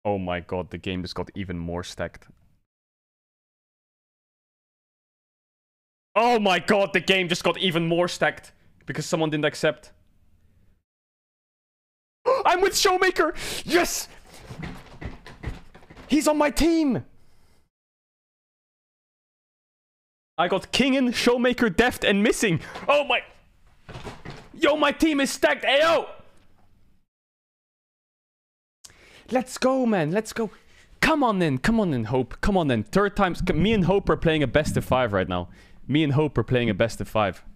Oh my god, the game just got even more stacked. Oh my god, the game just got even more stacked. Because someone didn't accept. I'm with ShowMaker! Yes! He's on my team! I got Kingen, ShowMaker, Deft, and Missing. Oh my... Yo, my team is stacked. Ayo! Let's go, man. Let's go. Come on in. Come on in, Hope. Come on in. Third time. Me and Hope are playing a best of 5 right now. Me and Hope are playing a best of 5.